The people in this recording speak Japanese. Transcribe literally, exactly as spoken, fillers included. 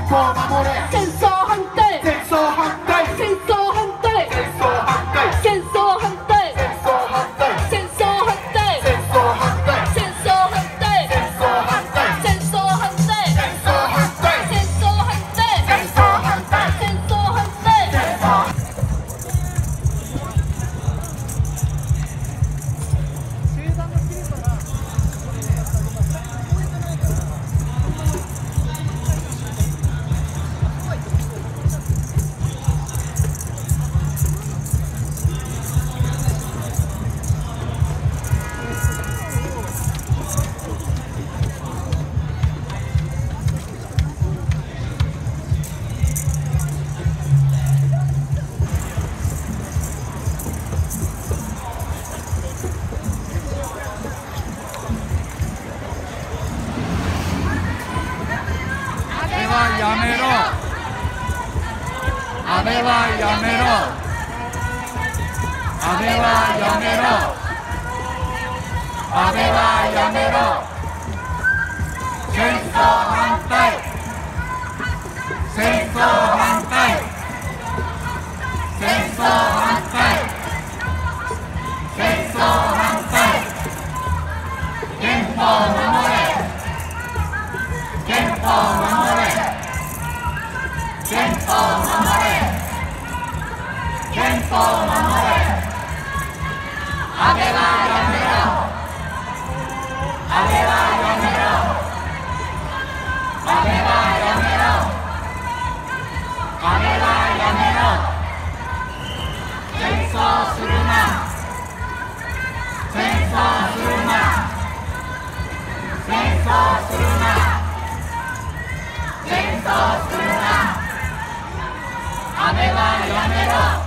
法を守れ。 戦争反対戦争反対戦争反対戦争反対戦争反対戦争反対戦争反対戦争反対戦争反対戦争反対戦争反対戦争反対戦争反対戦争反対戦争反対戦争やめろ。安倍はやめろ。安倍はやめろ。安倍はやめろ。戦争反対。戦争反対。戦争反対。戦争反対。憲法を守れ。憲法を守れ。憲法を守れ。憲法を守れ。安倍はやめろ。安倍はやめろ。安倍はやめろ。安倍はやめろ。戦争するな。戦争するな。戦争するな。戦争するな。安倍はやめろ。